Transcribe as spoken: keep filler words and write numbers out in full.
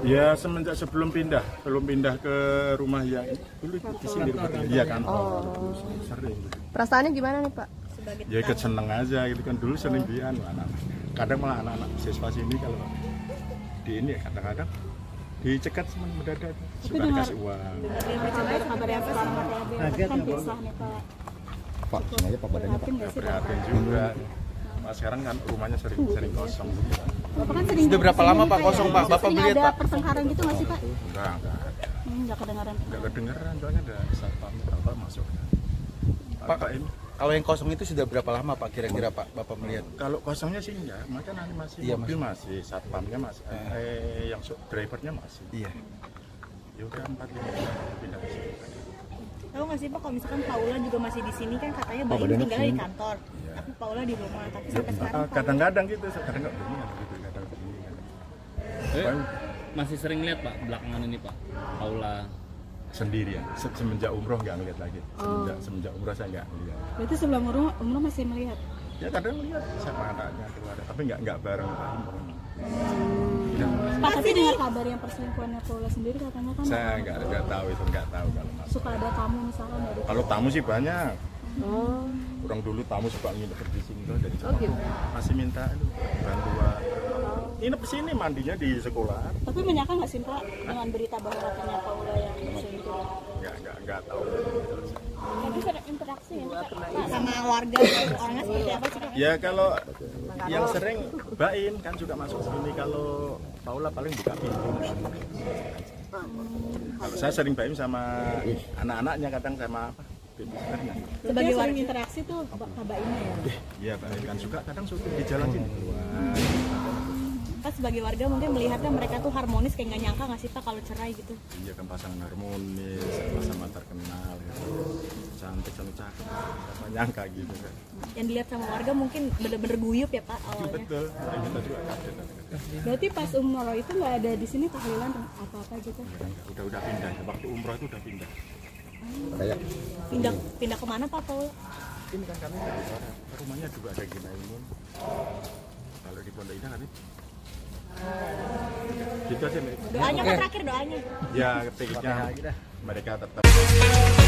Ya semenjak sebelum pindah, belum pindah ke rumah yang dulu di sini iya kan. Oh. Sering. Perasaannya gimana nih Pak? Ya ikut seneng aja gitu kan, dulu sering bian anak-anak. Kadang malah anak-anak siswa sini kalau di ini ya kadang-kadang dicegat semen mendadak suka dikasih uang. Dengar kabar yang sekarang kan pisah nih Pak. Pak, sini aja Pak badannya Pak. Prihatin juga. Nah, sekarang kan rumahnya sering sering kosong gitu. Bapak kan sering. Sudah berapa lama Pak kosong Pak? Bapak sering melihat ada Pak? pertengkaran gitu nggak sih Pak? Enggak, enggak. Hmm, nggak kedengaran. Enggak kedengeran, soalnya ada satpam apa masuk. Pak, ini kalau yang kosong itu sudah berapa lama Pak kira-kira Pak Bapak melihat? Kalau kosongnya sih enggak, makanya nanti masih Iya, mobil masih, satpamnya masih, eh yang drivernya masih. Iya. Ya udah empat lima tahun pindah ke sini. Tahu nggak sih Pak, kalau misalkan Paula juga masih di sini kan katanya Baim tinggal di kantor, Iya. tapi Paula di rumah. Tapi sampai sekarang Ah, Paula- kadang-kadang gitu, kadang nggak begini, gitu, kadang begini. Eh, Kadang. masih sering lihat Pak belakangan ini Pak Paula Sendirian, Se- semenjak umroh nggak ngeliat lagi, semenjak, semenjak umroh saya nggak ngeliat. Berarti sebelum umroh, umroh masih melihat. Ya kadang lihat sama anaknya keluarga, tapi nggak nggak bareng Baim. Pak, tapi dengar kabar yang perselingkuhannya Paula sendiri katanya kan Saya nggak nggak tahu itu, nggak tahu kalau mas. suka ada tamu misalkan dari. Kalau tamu sih banyak. Oh. Orang dulu tamu suka nginep di sini tuh dari Oh, gitu. masih minta itu bantuan. Nginep di sini mandinya di sekolah. Tapi menyangka nggak sih Pak dengan berita bahwa katanya Paula yang selingkuh? Nggak nggak nggak tahu. Tapi ada interaksi ya Pak? sama warga orangnya seperti apa sih Pak? Ya kalau yang sering Baim kan juga masuk sini, kalau Paula paling buka pintu. Kalau saya sering Baim sama anak-anaknya, kadang sama apa? babysitternya. Sebagai sering interaksi tuh Bapak ini ya. Iya Baim kan suka kadang suka di jalan sini. Pas sebagai warga mungkin melihatnya mereka tuh harmonis, kayak nggak nyangka nggak sih Pak kalau cerai gitu? Iya kan pasangan harmonis, sama-sama terkenal, gitu. Cantik sama cakep, siapa nyangka gitu kan. Yang dilihat sama warga mungkin bener-bener guyup ya Pak awalnya. Betul, nah, kita juga kaget. Berarti pas umroh itu nggak ada di sini tahlilan apa-apa gitu? Udah udah pindah, waktu umroh itu udah pindah. Kayak Pindah pindah kemana Pak Paula? Ini kan kami dari sana, rumahnya juga ada Gina Imun. Kalau di Pondok Indah kan itu. Gitu aja Mbak. Doanya Pak terakhir doanya. Ya, ketiga mereka tetap